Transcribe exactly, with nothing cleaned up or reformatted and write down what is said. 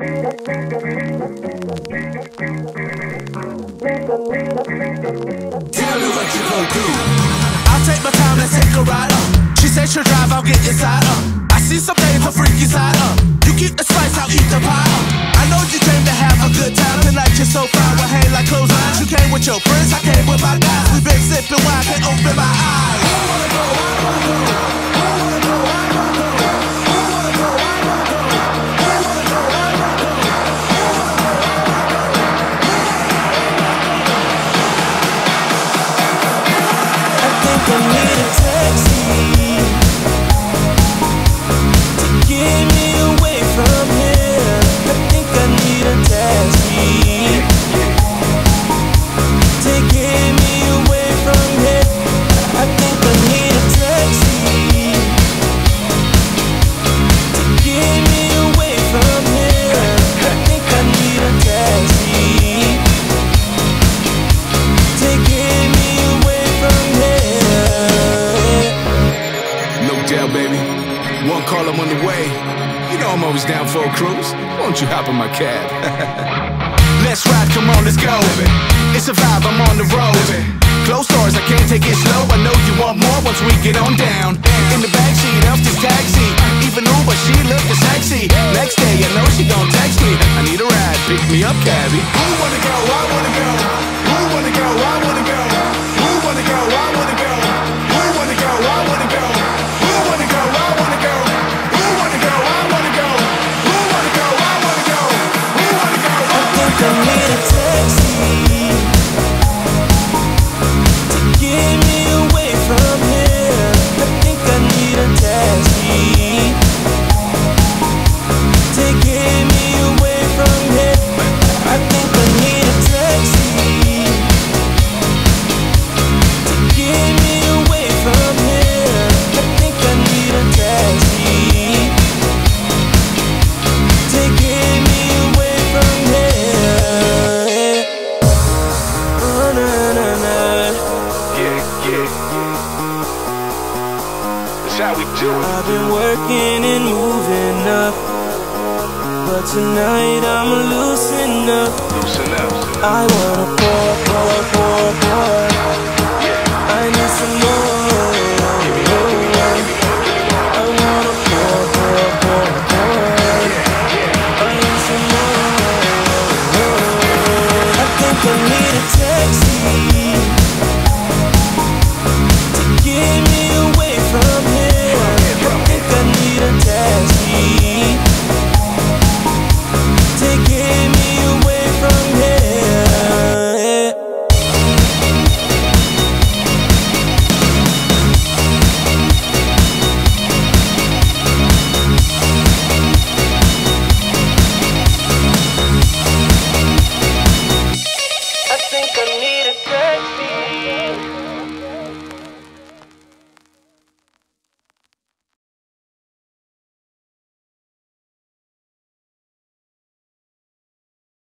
Tell me what you gon' do. I'll take my time, let's take a ride up. She said she'll drive, I'll get inside up. I see some things, a freaky side up. You keep the spice, I'll eat the pie up. I know you came to have a good time. Tonight you're so fine, we'll hang like clotheslines. You came with your friends, I came with my guys. We've been sipping wine, can't open my eyes. I wanna go, I wanna go. I wanna go, I wanna go. I wanna go, I wanna go. I wanna go, I wanna go. I think I need a taxi to get me away from here. I think I need a taxi to get me away from here. I think I need a taxi to get me away from here. I think I need a taxi to get me away from here. No doubt, baby. One call, I'm on the way. You know I'm always down for a cruise. Won't you hop in my cab? Let's ride, come on, let's go. It's a vibe, I'm on the road. Close doors, I can't take it slow. I know you want more once we get on down. In the backseat of this taxi, even Uber, she looking sexy. Next day, I know she gon' text me. I need a ride, pick me up, cabbie. Who wanna go? I wanna go. Who wanna go? I wanna go. Who wanna go? I wanna go. Who wanna go? I wanna go. Who wanna go? I wanna go. Who wanna go? I wanna go. Who wanna go? I wanna go. Who wanna go? I think I need a taxi to get me away from here. I think I need a taxi to get me away from here. I think I need a taxi to get me away from here. I think I need a taxi to get me away from here. Oh, na, na, na. Yeah, yeah. That's how we do it. I've been working and moving up, but tonight I'm loosen up. Loosen up. I wanna pour, pour, pour, pour